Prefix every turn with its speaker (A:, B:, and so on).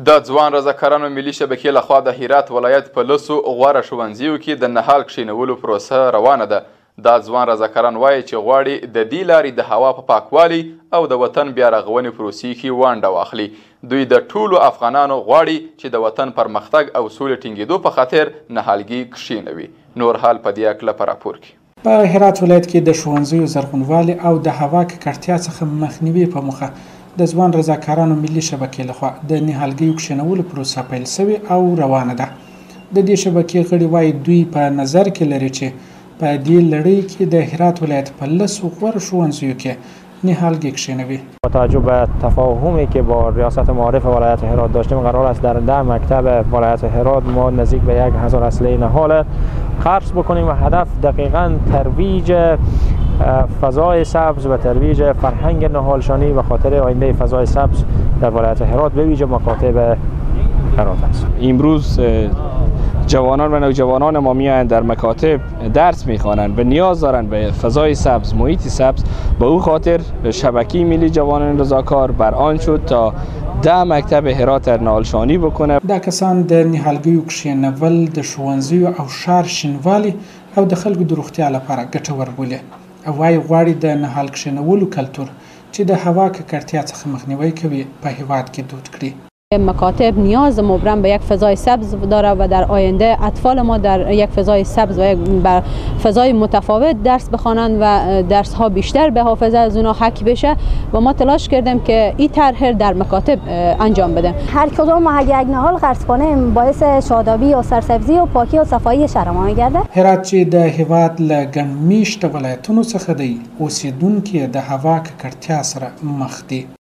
A: د ځوان رضاکارانو ملي شبکې لخوا د هرات ولایت په 10 غوره ښوونځیو کې د نهال کښېنولو پروسه روانه ده. دا ځوان رضاکاران وایي چې غواړي د دې لارې د هوا په پاکوالي او د وطن بیا رغونې پروسې کې ونډه واخلي. دوی د ټولو افغانانو غواړي چې د وطن پرمختګ او سولې ټینګېدو په خاطر نهالګي کښېنوي. نور حال په دې هکله په راپور کې.
B: په هرات ولایت کې د ښوونځیو زرغونوالي او د هوا ککړتیا څخه مخنیوي په موخه د ځوان رضاکارانو ملي شبکې لخوا د نهالګیو کښېنولو پروسه پیل شوې او روانه ده. د دې شبکې غړي وایي دوی په نظر کې لري چې په دې لړۍ کې د هرات ولایت په 10 غوره ښوونځیو کې نهالګي کښېنوي.
C: با توجه به تفاهمی که با ریاست معارف ولایت هرات داشتیم، قرار است در 10 مکتب ولایت هرات ما نزدیک به 1000 اصله نهال خرج بکنیم و هدف دقیقاً ترویج فضای سبز و ترویج فرهنگ نهالشانی و خاطر آینده فضای سبز در ولایت هرات به ویژه مکاتب هرات است.
D: امروز جوانان و نوجوانان ما میآیند در مکاتب درس میخوانند و نیاز دارند به فضای سبز، محیط سبز. به او خاطر شبکه ملی جوانان رضاکار بر آن شد تا 10 مکتب هرات نهالشانی بکنه.
B: دا کسان د نهالګیو کښېنول د ښوونځیو او ښار شینوالي او د خلکو د روغتیا لپاره ګټور بولي او وايي غواړي د نهال کښېنولو کلتور چې د هوا ککړتیا څخه مخنیوی کوي په هیواد کې دود کړي.
E: مکاتب نیاز مبرم به یک فضای سبز داره و در آینده اطفال ما در یک فضای سبز و یک فضای متفاوت درس بخوانند و درس ها بیشتر به حافظه از اونها حک بشه و ما تلاش کردیم که این طرح در مکاتب انجام بدیم.
F: هر کدوم ما اگه یک نهال خرج کنیم باعث شادابی و سرسبزی و پاکی و صفایی شهر ما میگرده.
B: هرات چې د هیواد له ګڼ میشته ولایتونو څخه دی، اوسیدونکي د هوا ککړتیا سره مخ دي.